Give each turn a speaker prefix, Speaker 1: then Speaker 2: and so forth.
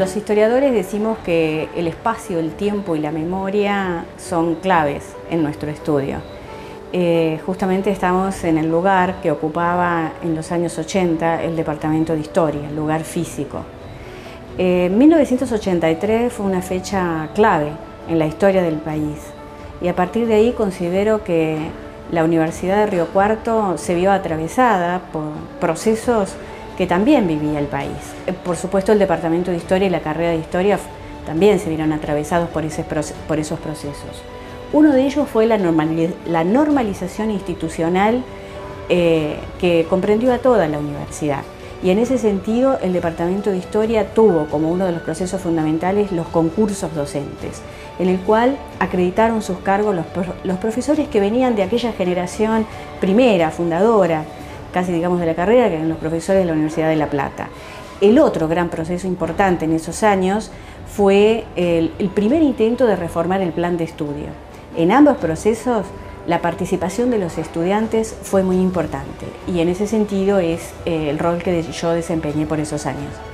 Speaker 1: los historiadores decimos que el espacio, el tiempo y la memoria son claves en nuestro estudio. Justamente estamos en el lugar que ocupaba en los años 80 el Departamento de Historia, el lugar físico. 1983 fue una fecha clave en la historia del país y a partir de ahí considero que la Universidad de Río Cuarto se vio atravesada por procesos que también vivía el país. Por supuesto, el Departamento de Historia y la carrera de Historia también se vieron atravesados por esos procesos. Uno de ellos fue la normalización institucional que comprendió a toda la universidad. Y en ese sentido, el Departamento de Historia tuvo como uno de los procesos fundamentales los concursos docentes, en el cual acreditaron sus cargos los profesores que venían de aquella generación primera, fundadora, casi digamos de la carrera, que eran los profesores de la Universidad de La Plata. El otro gran proceso importante en esos años fue el primer intento de reformar el plan de estudio. En ambos procesos la participación de los estudiantes fue muy importante y en ese sentido es el rol que yo desempeñé por esos años.